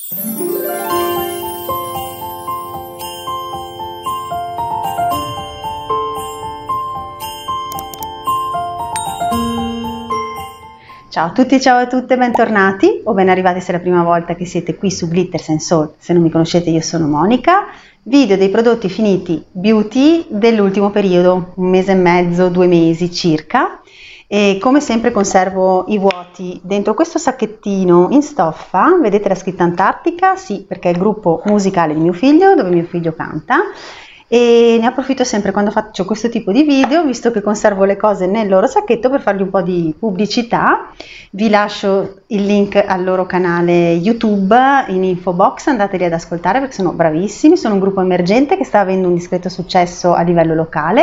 Ciao a tutti, ciao a tutte, bentornati o ben arrivati se è la prima volta che siete qui su Glitters and Soul. Se non mi conoscete, io sono Monica. Video dei prodotti finiti beauty dell'ultimo periodo, un mese e mezzo, 2 mesi circa. E come sempre conservo i vuoti dentro questo sacchettino in stoffa. Vedete la scritta Antartica? Sì, perché è il gruppo musicale di mio figlio, dove mio figlio canta. E ne approfitto sempre quando faccio questo tipo di video, visto che conservo le cose nel loro sacchetto, per fargli un po' di pubblicità. Vi lascio il link al loro canale YouTube in info box, andateli ad ascoltare perché sono bravissimi, sono un gruppo emergente che sta avendo un discreto successo a livello locale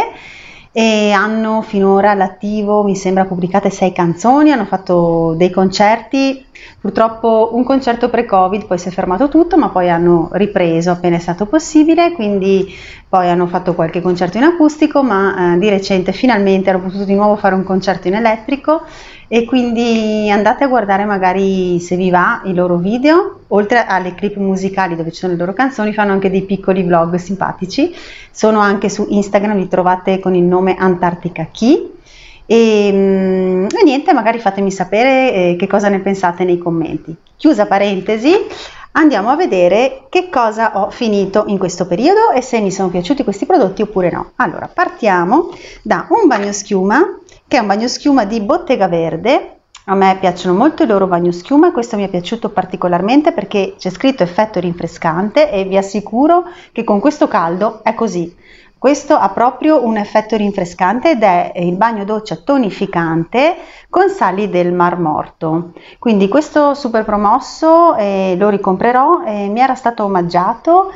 e hanno finora all'attivo, mi sembra, pubblicate 6 canzoni, hanno fatto dei concerti, purtroppo un concerto pre-Covid, poi si è fermato tutto, ma poi hanno ripreso appena è stato possibile, quindi poi hanno fatto qualche concerto in acustico, ma di recente finalmente hanno potuto di nuovo fare un concerto in elettrico, e quindi andate a guardare magari, se vi va, i loro video. Oltre alle clip musicali dove ci sono le loro canzoni, fanno anche dei piccoli vlog simpatici, sono anche su Instagram, li trovate con il nome Antartica Key. E niente, magari fatemi sapere che cosa ne pensate nei commenti. Chiusa parentesi, andiamo a vedere che cosa ho finito in questo periodo e se mi sono piaciuti questi prodotti oppure no. Allora, partiamo da un bagnoschiuma, che è un bagnoschiuma di Bottega Verde. A me piacciono molto i loro bagnoschiuma, questo mi è piaciuto particolarmente perché c'è scritto effetto rinfrescante e vi assicuro che con questo caldo è così. Questo ha proprio un effetto rinfrescante ed è il bagno doccia tonificante con sali del Mar Morto. Quindi questo super promosso lo ricomprerò, mi era stato omaggiato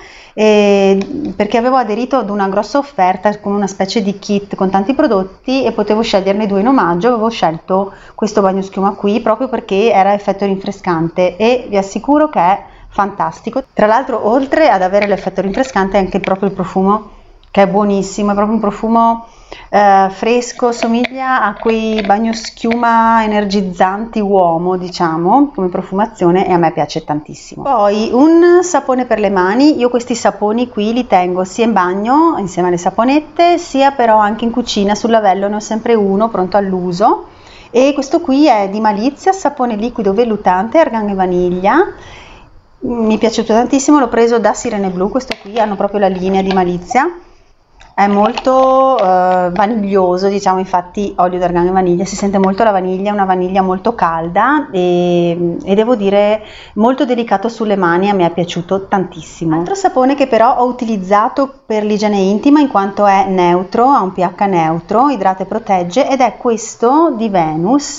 perché avevo aderito ad una grossa offerta con una specie di kit con tanti prodotti e potevo sceglierne 2 in omaggio. Avevo scelto questo bagnoschiuma qui proprio perché era effetto rinfrescante e vi assicuro che è fantastico. Tra l'altro, oltre ad avere l'effetto rinfrescante, anche proprio il profumo, che è buonissimo, è proprio un profumo fresco, somiglia a quei bagnoschiuma energizzanti uomo, diciamo, come profumazione, e a me piace tantissimo. Poi un sapone per le mani. Io questi saponi qui li tengo sia in bagno insieme alle saponette, sia però anche in cucina sul lavello, ne ho sempre uno pronto all'uso, e questo qui è di Malizia, sapone liquido vellutante, argan e vaniglia. Mi è piaciuto tantissimo, l'ho preso da Sirene Blu, questo qui, hanno proprio la linea di Malizia. È molto vaniglioso, diciamo, infatti olio d'argan e vaniglia, si sente molto la vaniglia, è una vaniglia molto calda e devo dire molto delicato sulle mani, a me è piaciuto tantissimo. Altro sapone che però ho utilizzato per l'igiene intima in quanto è neutro, ha un pH neutro, idrata e protegge, ed è questo di Venus,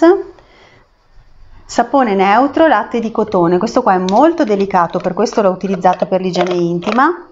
sapone neutro latte di cotone. Questo qua è molto delicato, per questo l'ho utilizzato per l'igiene intima.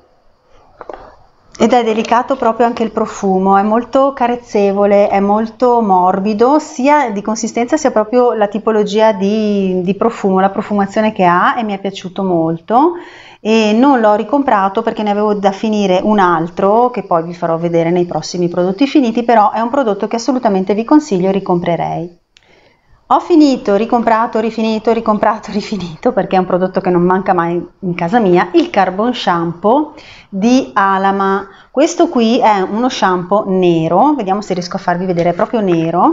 Ed è delicato proprio anche il profumo, è molto carezzevole, è molto morbido, sia di consistenza sia proprio la tipologia di profumo, la profumazione che ha, e mi è piaciuto molto. E non l'ho ricomprato perché ne avevo da finire un altro che poi vi farò vedere nei prossimi prodotti finiti, però è un prodotto che assolutamente vi consiglio e ricomprerei. Ho finito, ricomprato, rifinito, ricomprato, rifinito, perché è un prodotto che non manca mai in casa mia, il Carbon Shampoo di Alama. Questo qui è uno shampoo nero, vediamo se riesco a farvi vedere, è proprio nero,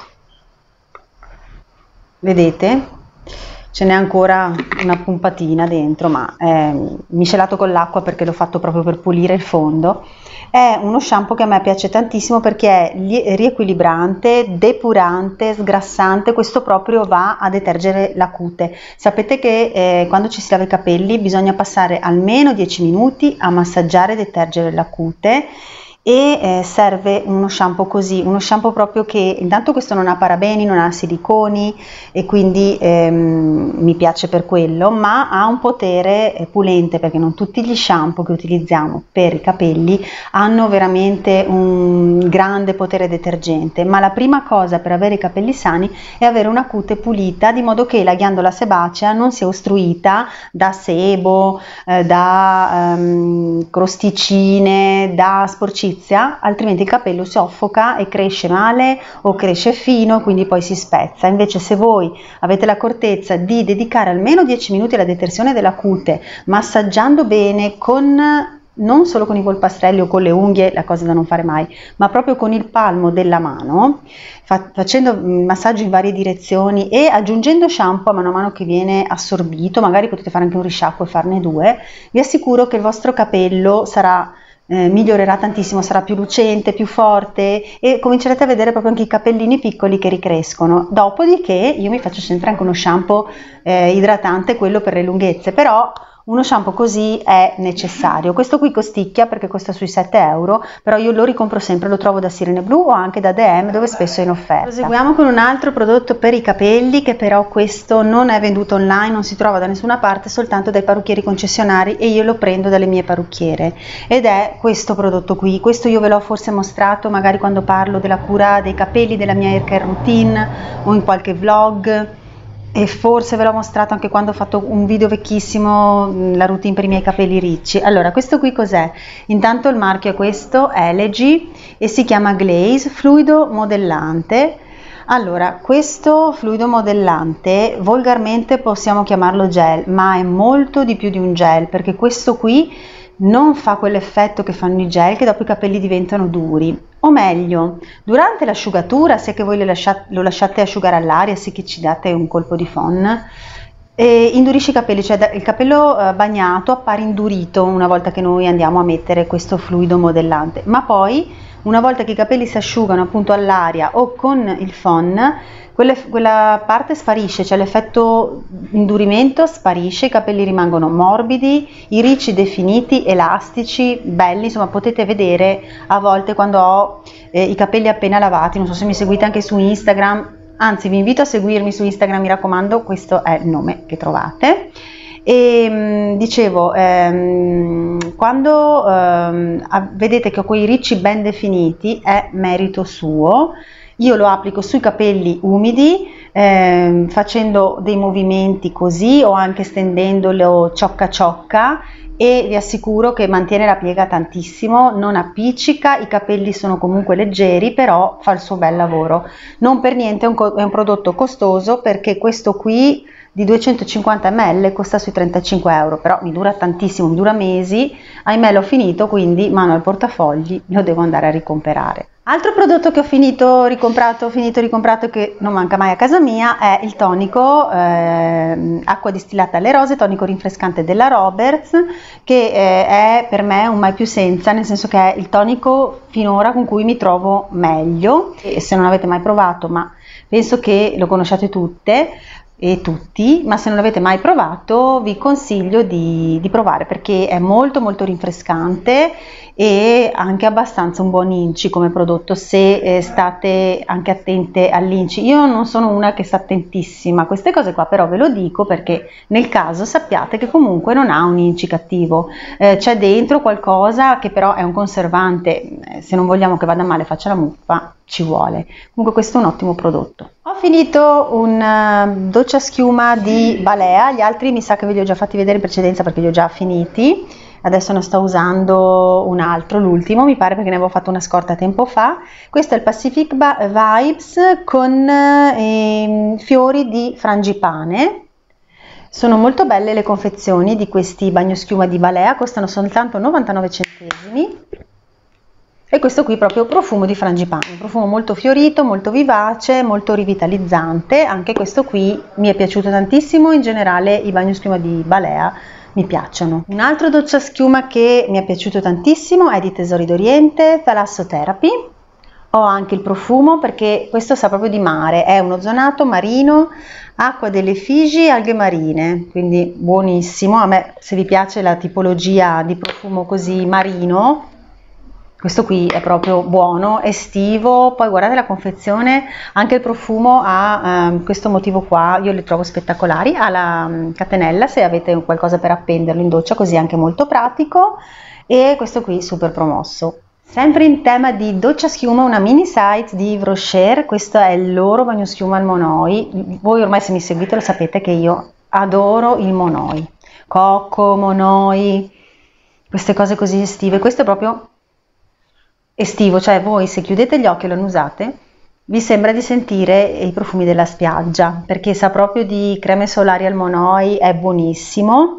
vedete? Ce n'è ancora una pompatina dentro, ma è miscelato con l'acqua perché l'ho fatto proprio per pulire il fondo. È uno shampoo che a me piace tantissimo perché è riequilibrante, depurante, sgrassante. Questo proprio va a detergere la cute. Sapete che quando ci si lava i capelli bisogna passare almeno 10 minuti a massaggiare e detergere la cute, e serve uno shampoo così, uno shampoo proprio che intanto questo non ha parabeni, non ha siliconi e quindi mi piace per quello, ma ha un potere pulente, perché non tutti gli shampoo che utilizziamo per i capelli hanno veramente un grande potere detergente, ma la prima cosa per avere i capelli sani è avere una cute pulita, di modo che la ghiandola sebacea non sia ostruita da sebo, da crosticine, da sporcizia amicizia, altrimenti il capello si soffoca e cresce male o cresce fino, quindi poi si spezza. Invece se voi avete l'accortezza di dedicare almeno 10 minuti alla detersione della cute, massaggiando bene non solo con i polpastrelli o con le unghie, la cosa da non fare mai, ma proprio con il palmo della mano, facendo massaggio in varie direzioni e aggiungendo shampoo a mano che viene assorbito, magari potete fare anche un risciacquo e farne 2, vi assicuro che il vostro capello migliorerà tantissimo, sarà più lucente, più forte e comincerete a vedere proprio anche i capellini piccoli che ricrescono. Dopodiché io mi faccio sempre anche uno shampoo idratante, quello per le lunghezze, però uno shampoo così è necessario. Questo qui costicchia perché costa sui 7 euro, però io lo ricompro sempre, lo trovo da Sirene Blu o anche da DM, dove spesso è in offerta. Proseguiamo con un altro prodotto per i capelli, che però questo non è venduto online, non si trova da nessuna parte, soltanto dai parrucchieri concessionari, e io lo prendo dalle mie parrucchiere, ed è questo prodotto qui. Questo io ve l'ho forse mostrato magari quando parlo della cura dei capelli, della mia hair care routine o in qualche vlog, e forse ve l'ho mostrato anche quando ho fatto un video vecchissimo, la routine per i miei capelli ricci. Allora, questo qui cos'è? Intanto il marchio è questo, Elegy, e si chiama Glaze Fluido Modellante. Allora, questo fluido modellante volgarmente possiamo chiamarlo gel, ma è molto di più di un gel, perché questo qui non fa quell'effetto che fanno i gel, che dopo i capelli diventano duri. O meglio, durante l'asciugatura, se che voi lo lasciate asciugare all'aria, se che ci date un colpo di phon, indurisce i capelli, cioè il capello bagnato appare indurito una volta che noi andiamo a mettere questo fluido modellante, ma poi una volta che i capelli si asciugano appunto all'aria o con il phon, quella parte sparisce, cioè l'effetto indurimento sparisce, i capelli rimangono morbidi, i ricci definiti, elastici, belli. Insomma, potete vedere a volte quando ho i capelli appena lavati, non so se mi seguite anche su Instagram, anzi vi invito a seguirmi su Instagram, mi raccomando, questo è il nome che trovate. E dicevo, quando vedete che ho quei ricci ben definiti, è merito suo. Io lo applico sui capelli umidi, facendo dei movimenti così o anche stendendolo ciocca ciocca, e vi assicuro che mantiene la piega tantissimo, non appiccica, i capelli sono comunque leggeri, però fa il suo bel lavoro. Non per niente è un prodotto costoso, perché questo qui di 250 ml costa sui 35 euro, però mi dura tantissimo, mi dura mesi. Ahimè l'ho finito, quindi mano al portafogli, lo devo andare a ricomperare. Altro prodotto che ho finito ricomprato, che non manca mai a casa mia, è il tonico acqua distillata alle rose, tonico rinfrescante della Roberts, che è per me un mai più senza, nel senso che è il tonico finora con cui mi trovo meglio. E se non avete mai provato, ma penso che lo conosciate tutte e tutti, ma se non l'avete mai provato vi consiglio di provare, perché è molto molto rinfrescante e anche abbastanza un buon inci come prodotto, se state anche attente all'inci. Io non sono una che sta attentissima a queste cose qua, però ve lo dico perché nel caso sappiate che comunque non ha un inci cattivo, c'è dentro qualcosa che però è un conservante, se non vogliamo che vada male, faccia la muffa, ci vuole. Comunque questo è un ottimo prodotto. Ho finito un doccia schiuma di Balea, gli altri mi sa che ve li ho già fatti vedere in precedenza perché li ho già finiti. Adesso ne sto usando un altro, l'ultimo mi pare, perché ne avevo fatto una scorta tempo fa. Questo è il Pacific Vibes con fiori di frangipane. Sono molto belle le confezioni di questi bagnoschiuma di Balea, costano soltanto 99 centesimi. E questo qui proprio profumo di frangipane, un profumo molto fiorito, molto vivace, molto rivitalizzante. Anche questo qui mi è piaciuto tantissimo, in generale i bagnoschiuma di Balea mi piacciono. Un altro doccia schiuma che mi è piaciuto tantissimo è di Tesori d'Oriente, Thalassotherapy. Ho anche il profumo, perché questo sa proprio di mare, è un ozonato marino, acqua delle Figi, alghe marine, quindi buonissimo. A me, se vi piace la tipologia di profumo così marino, questo qui è proprio buono, estivo. Poi guardate la confezione, anche il profumo ha questo motivo qua, io li trovo spettacolari, ha la catenella se avete qualcosa per appenderlo in doccia, così è anche molto pratico. E questo qui super promosso. Sempre in tema di doccia schiuma, una mini size di Yves Rocher, questo è il loro bagnoschiuma al Monoi. Voi ormai, se mi seguite, lo sapete che io adoro il Monoi, cocco, Monoi, queste cose così estive. Questo è proprio estivo, cioè voi se chiudete gli occhi e lo annusate vi sembra di sentire i profumi della spiaggia, perché sa proprio di creme solari al monoi, è buonissimo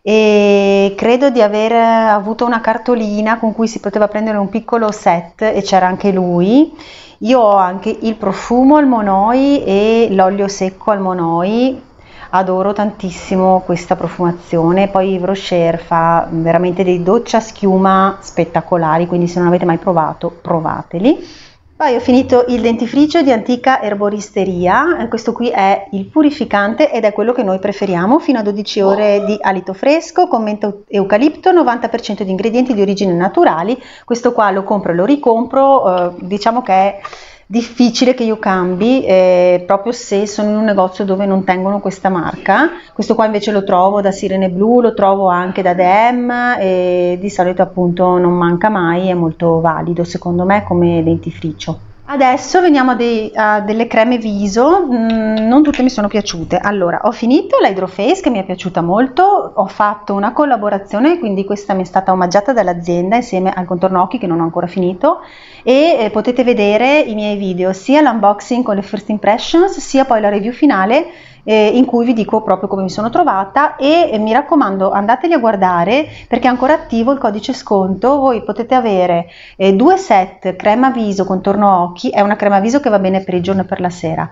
e credo di aver avuto una cartolina con cui si poteva prendere un piccolo set e c'era anche lui. Io ho anche il profumo al monoi e l'olio secco al monoi, adoro tantissimo questa profumazione. Poi Yves Rocher fa veramente dei dolci a schiuma spettacolari, quindi se non avete mai provato, provateli. Poi ho finito il dentifricio di Antica Erboristeria, questo qui è il purificante ed è quello che noi preferiamo, fino a 12 ore di alito fresco, con menta eucalipto, 90% di ingredienti di origine naturali. Questo qua lo compro e lo ricompro, diciamo che è difficile che io cambi, proprio se sono in un negozio dove non tengono questa marca. Questo qua invece lo trovo da Sirene Blu, lo trovo anche da DM e di solito appunto non manca mai, è molto valido secondo me come dentifricio. Adesso veniamo a delle creme viso, non tutte mi sono piaciute. Allora, ho finito la Hydro Face che mi è piaciuta molto, ho fatto una collaborazione, quindi questa mi è stata omaggiata dall'azienda insieme al contorno occhi che non ho ancora finito e potete vedere i miei video, sia l'unboxing con le first impressions, sia poi la review finale in cui vi dico proprio come mi sono trovata e mi raccomando andateli a guardare perché è ancora attivo il codice sconto. Voi potete avere 2 set crema viso contorno occhi, è una crema viso che va bene per il giorno e per la sera,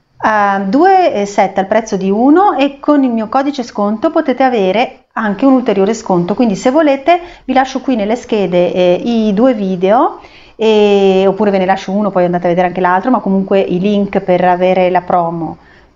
2 set al prezzo di uno e con il mio codice sconto potete avere anche un ulteriore sconto, quindi se volete vi lascio qui nelle schede i 2 video oppure ve ne lascio uno poi andate a vedere anche l'altro, ma comunque i link per avere la promo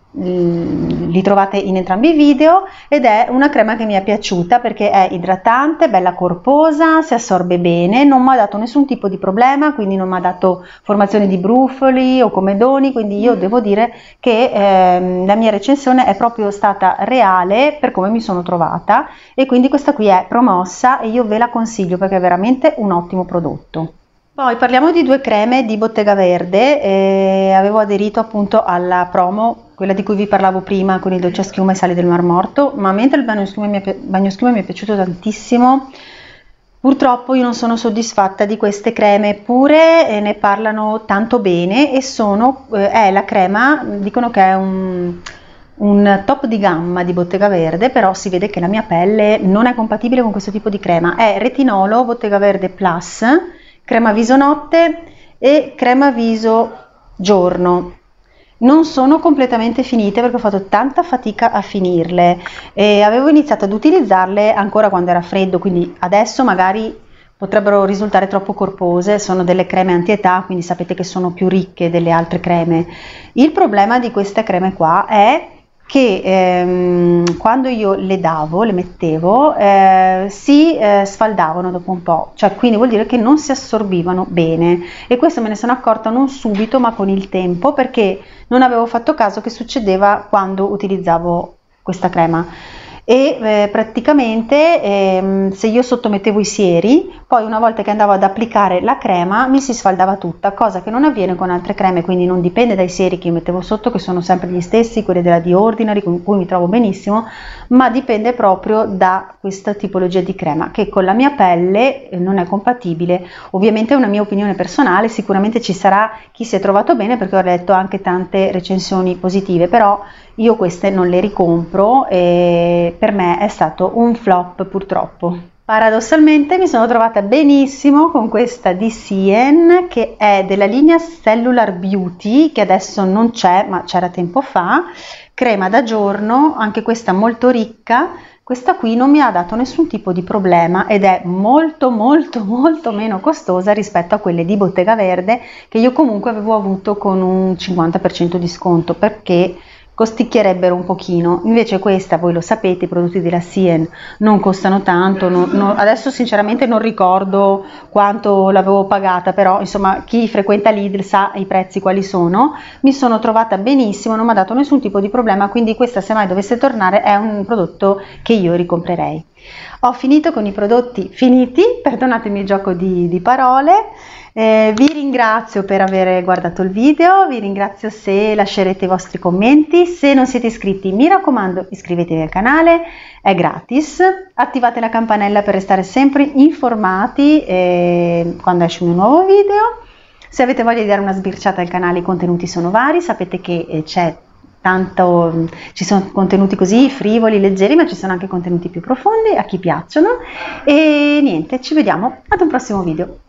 li trovate in entrambi i video ed è una crema che mi è piaciuta perché è idratante, bella corposa, si assorbe bene, non mi ha dato nessun tipo di problema, quindi non mi ha dato formazione di brufoli o comedoni, quindi io devo dire che la mia recensione è proprio stata reale per come mi sono trovata e quindi questa qui è promossa e io ve la consiglio perché è veramente un ottimo prodotto. Poi parliamo di 2 creme di Bottega Verde, avevo aderito appunto alla promo, quella di cui vi parlavo prima con il dolce a schiuma e sali del Mar Morto, ma mentre il bagno schiuma mi è piaciuto tantissimo, purtroppo io non sono soddisfatta di queste creme, eppure ne parlano tanto bene e è la crema, dicono che è un top di gamma di Bottega Verde, però si vede che la mia pelle non è compatibile con questo tipo di crema, è retinolo Bottega Verde Plus, crema viso notte e crema viso giorno. Non sono completamente finite perché ho fatto tanta fatica a finirle e avevo iniziato ad utilizzarle ancora quando era freddo, quindi adesso magari potrebbero risultare troppo corpose, sono delle creme anti-età, quindi sapete che sono più ricche delle altre creme. Il problema di queste creme qua è che quando io le mettevo, si sfaldavano dopo un po', cioè quindi vuol dire che non si assorbivano bene e questo me ne sono accorta non subito ma con il tempo perché non avevo fatto caso che succedeva quando utilizzavo questa crema e praticamente se io sottomettevo i sieri, poi una volta che andavo ad applicare la crema mi si sfaldava tutta, cosa che non avviene con altre creme, quindi non dipende dai sieri che io mettevo sotto, che sono sempre gli stessi, quelli della The Ordinary con cui mi trovo benissimo, ma dipende proprio da questa tipologia di crema che con la mia pelle non è compatibile. Ovviamente è una mia opinione personale, sicuramente ci sarà chi si è trovato bene perché ho letto anche tante recensioni positive, però io queste non le ricompro e per me è stato un flop purtroppo. Paradossalmente mi sono trovata benissimo con questa di Sien che è della linea Cellular Beauty che adesso non c'è ma c'era tempo fa, crema da giorno, anche questa molto ricca. Questa qui non mi ha dato nessun tipo di problema ed è molto meno costosa rispetto a quelle di Bottega Verde che io comunque avevo avuto con un 50% di sconto perché costicchierebbero un pochino, invece questa voi lo sapete, i prodotti della Sien non costano tanto, adesso sinceramente non ricordo quanto l'avevo pagata, però insomma chi frequenta Lidl sa i prezzi quali sono, mi sono trovata benissimo, non mi ha dato nessun tipo di problema, quindi questa se mai dovesse tornare è un prodotto che io ricomprerei. Ho finito con i prodotti finiti, perdonatemi il gioco di parole. Vi ringrazio per aver guardato il video, vi ringrazio se lascerete i vostri commenti. Se non siete iscritti, mi raccomando, iscrivetevi al canale, è gratis. Attivate la campanella per restare sempre informati quando esce un nuovo video. Se avete voglia di dare una sbirciata al canale, i contenuti sono vari, sapete che ci sono contenuti così frivoli, leggeri, ma ci sono anche contenuti più profondi a chi piacciono. E niente, ci vediamo ad un prossimo video.